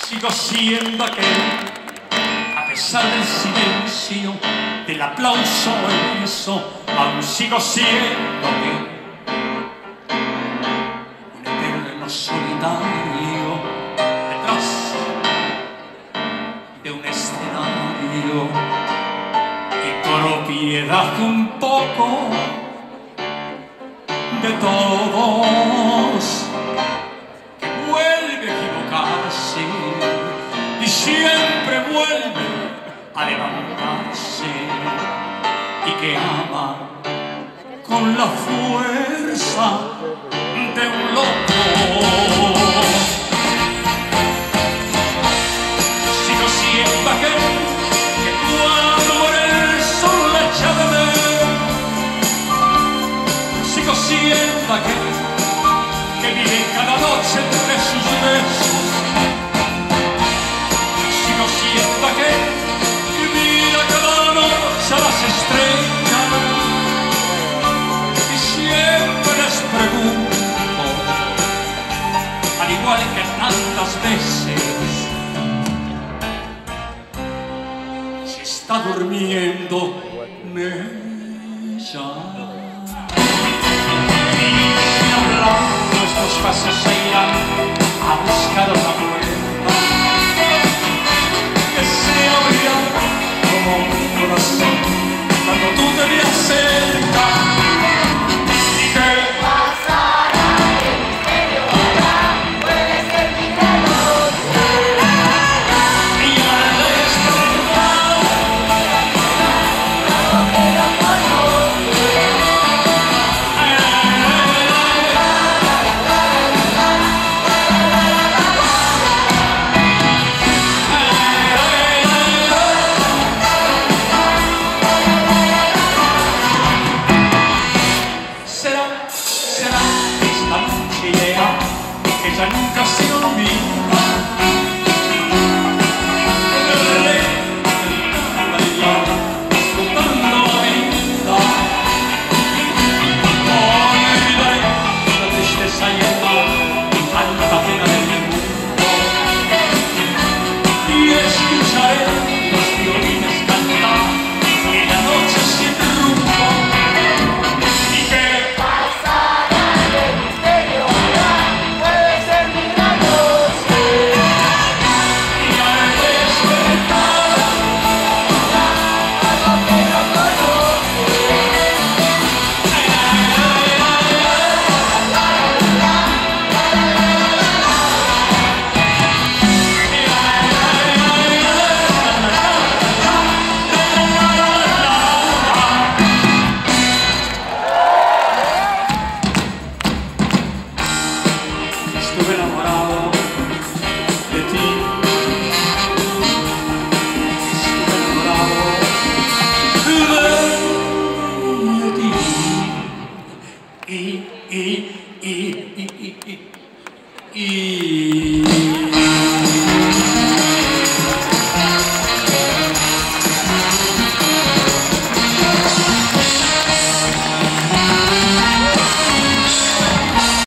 Sigo siendo aquel, a pesar del silencio, del aplauso o eso, aún sigo siendo aquel, un eterno solitario detrás de un escenario y propiedad un poco de todos, que vuelve a equivocarse y siempre vuelve a levantarse, y que ama con la fuerza de un loco. Sigo siendo aquel que cuando muere el sol la echa de ver. Sigo siendo aquel que vive cada noche entre sus besos. Sigo siendo aquel que mira cada noche a las estrellas y siempre les pregunto, al igual que tantas veces, si está durmiendo ella. Nuestros pasos se irán a buscar otra puerta que se abrirá como un corazón cuando tú te veas cerca. Y que pasará el misterio ahora, puede ser milagroso. y al despertar Algo que no conoce. será esta noche ideal que ya nunca se olvida. Disfrutando la vida, olvidaré la tristeza y el mal y tanta pena del mundo, y escucharé los violines cantar en la noche sin rumbo. Y que Pasará el misterio ahora, puede ser milagroso. y al despertar Algo que no conoce. estuve enamorado de ti, estuve enamorado de ti, y